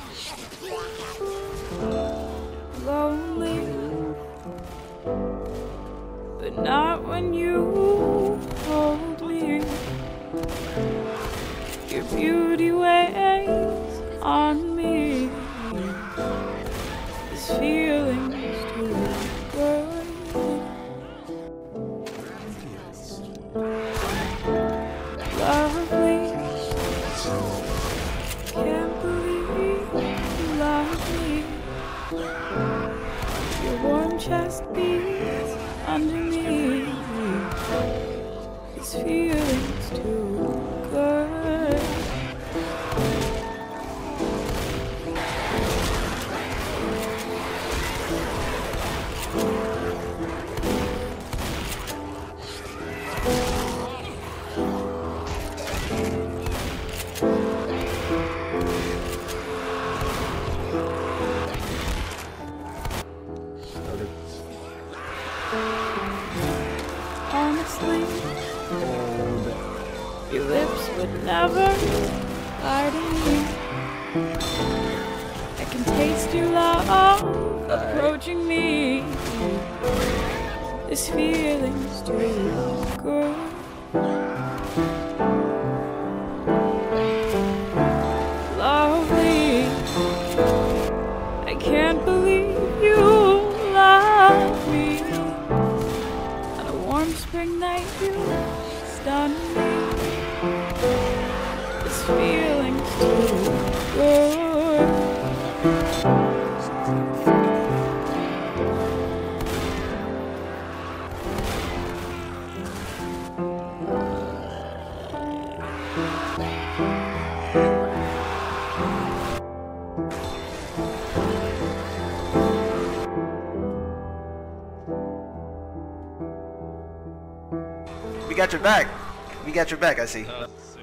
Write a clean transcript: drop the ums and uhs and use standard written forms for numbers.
lonely, but not when you hold me. Your beauty weighs on me. This feeling's too good. Lovely, can't believe you love me. Your warm chest beats under me. This feeling's too good. Honestly, your lips would never lie to me. I can taste your love approaching me. This feeling's too good. Lovely, I can't believe you love me. On a warm spring night you stun me. This feeling's too good. We got your back. We got your back, I see.